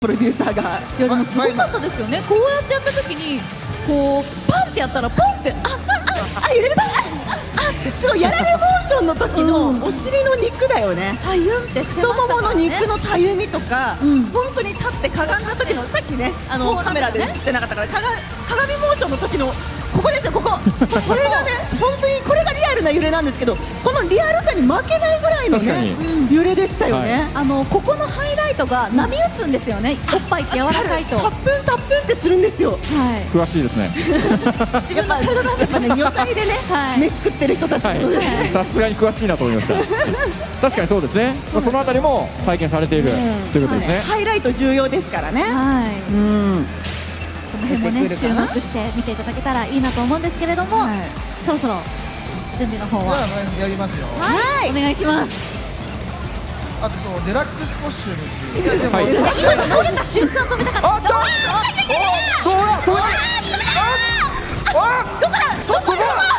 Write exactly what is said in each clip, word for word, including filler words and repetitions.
プロデューサーが。 いやでもすごかったですよね。こうやってやった時にこうパンってやったらポンってああ、揺れる、あ、すごいやられモーションの時のお尻の肉だよね。 たゆんってしてま太もものしたからね。 肉のたゆみとか、 うん本当に立ってかがんだ時の、さっきね、あのこうなんかねカメラで映ってなかったから、かが鏡モーションの時のここですよ、ここ。これがね、本当にこれがリアルな揺れなんですけど、このリアルさに負けないぐらいの確かねに揺れでしたよね。 あのここのハイライトが波打つんですよね。おっぱいって柔らかいと。 タップンタップンってするんですよ。 は詳しいですね。 い。自分の体のやっぱね、女体でね、 はい飯食ってる人たち。 はい、さすがに詳しいなと思いました。確かにそうですね。まあそのあたりも再現されているということですね。 ハイライト重要ですからね。 はい。 うん。 その辺もね注目して見ていただけたらいいなと思うんですけれども、 はいそろそろ準備の方はじゃあやりますよ。 はいお願いします。 あとデラックスコスチュームっていう。いやでもはい今の折れた瞬間止めたかった。 あ、ちょっと。 どうだどうだ。 そこそこそこ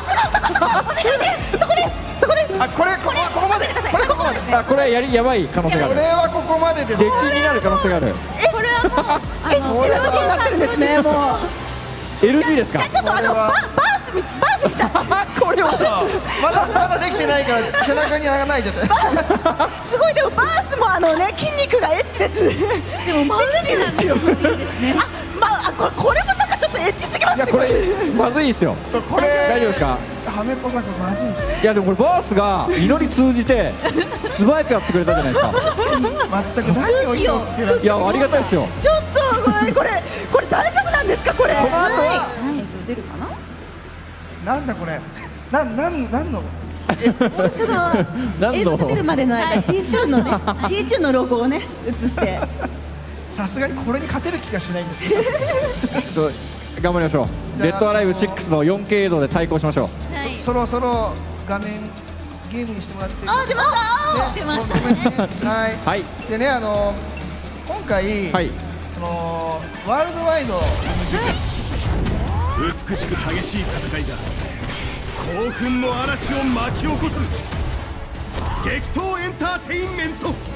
そこです。 あ、これここここまで。これここまで。 あ、これやりやばい可能性があこる。 れはここまでです。 激になる可能性がある。 これはもうあエッのチなことになってるんですね、もう。 エルジー ですか。 ちょっとあのババースみバースみたい。 これを。 まだまだできてないから背中に穴が開いちゃった。 すごい、でもバースもあのね、筋肉がエッチです。 でも真上なんですよ。いいですね。 あ、まあ、あ、これこれもなんかちょっとエッチすぎますね。 いや、これまずいですよ。 これ大丈夫ですか。 はめこさんこれまずいです。 いやでもこれバースが祈り通じて素早くやってくれたじゃないですか。 全く何を言ってる。 いやありがたいですよ。 ちょっとこれこれこれ大丈夫なんですか、これ。 この後ははい、出るかな。 なんだこれ。なんなんなんの。 その何の映像が出るまでの間、 はいティーチューンのね、ティーチューンのロゴをね映してさすがにこれに勝てる気がしないんですけど。 ちょっと頑張りましょう。デッドアライブシックスの よんケー 映像で対抗しましょう。 はい。 そろそろ画面ゲームにしてもらって。 あ、出ました。 出ましたね。 はい。 はいでね、あの今回、 はい。 そのワールドワイド美しく激しい戦いが興奮の嵐を巻き起こす激闘エンターテインメント。